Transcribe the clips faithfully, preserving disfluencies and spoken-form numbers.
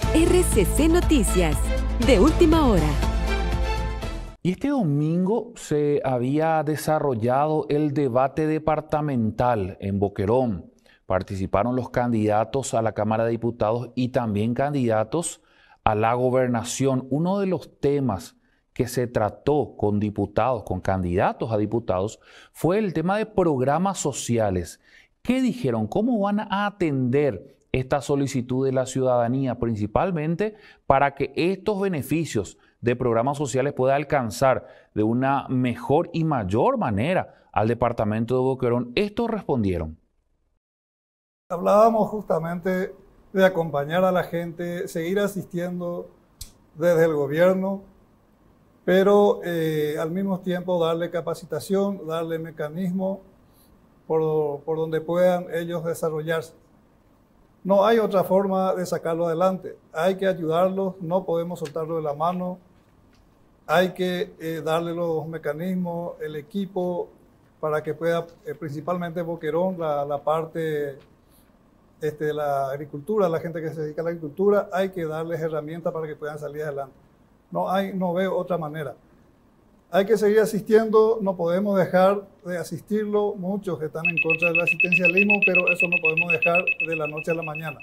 R C C Noticias, de última hora. Y este domingo se había desarrollado el debate departamental en Boquerón. Participaron los candidatos a la Cámara de Diputados y también candidatos a la gobernación. Uno de los temas que se trató con diputados, con candidatos a diputados, fue el tema de programas sociales. ¿Qué dijeron? ¿Cómo van a atender esta solicitud de la ciudadanía, principalmente para que estos beneficios de programas sociales puedan alcanzar de una mejor y mayor manera al departamento de Boquerón? Estos respondieron. Hablábamos justamente de acompañar a la gente, seguir asistiendo desde el gobierno, pero eh, al mismo tiempo darle capacitación, darle mecanismos por, por donde puedan ellos desarrollarse. No hay otra forma de sacarlo adelante. Hay que ayudarlos, no podemos soltarlo de la mano. Hay que eh, darle los mecanismos, el equipo, para que pueda, eh, principalmente Boquerón, la, la parte este, de la agricultura, la gente que se dedica a la agricultura, hay que darles herramientas para que puedan salir adelante. No, hay, no veo otra manera. Hay que seguir asistiendo, no podemos dejar de asistirlo. Muchos están en contra del asistencialismo, pero eso no podemos dejar de la noche a la mañana.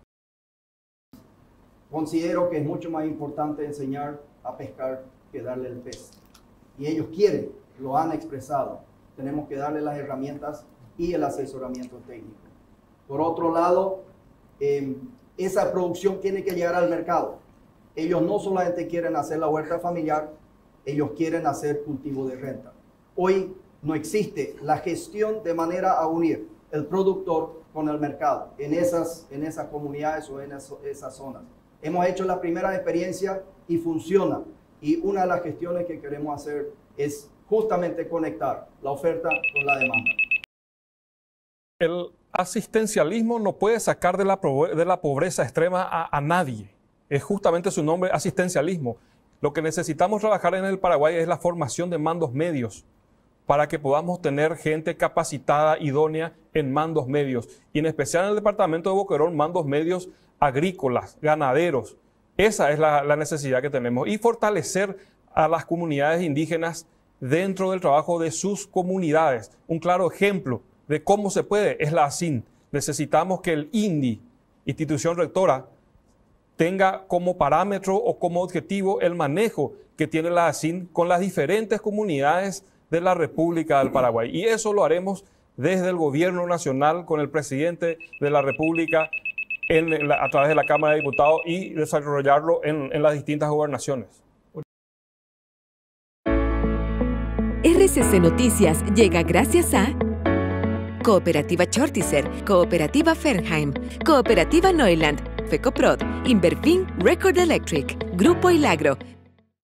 Considero que es mucho más importante enseñar a pescar que darle el pez. Y ellos quieren, lo han expresado. Tenemos que darle las herramientas y el asesoramiento técnico. Por otro lado, eh, esa producción tiene que llegar al mercado. Ellos no solamente quieren hacer la huerta familiar, ellos quieren hacer cultivo de renta. Hoy no existe la gestión de manera a unir el productor con el mercado en esas, en esas comunidades o en eso, esas zonas. Hemos hecho la primera experiencia y funciona. Y una de las gestiones que queremos hacer es justamente conectar la oferta con la demanda. El asistencialismo no puede sacar de la, de la pobreza extrema a, a nadie. Es justamente su nombre, asistencialismo. Lo que necesitamos trabajar en el Paraguay es la formación de mandos medios para que podamos tener gente capacitada, idónea en mandos medios. Y en especial en el departamento de Boquerón, mandos medios agrícolas, ganaderos. Esa es la, la necesidad que tenemos. Y fortalecer a las comunidades indígenas dentro del trabajo de sus comunidades. Un claro ejemplo de cómo se puede es la A S I N. Necesitamos que el INDI, institución rectora, tenga como parámetro o como objetivo el manejo que tiene la A S I N con las diferentes comunidades de la República del Paraguay. Y eso lo haremos desde el gobierno nacional con el presidente de la República en la, a través de la Cámara de Diputados y desarrollarlo en, en las distintas gobernaciones. R C C Noticias llega gracias a Cooperativa Chortizer, Cooperativa Fernheim, Cooperativa Neuland, FECOPROD, Inverfin, Record Electric, Grupo Ilagro,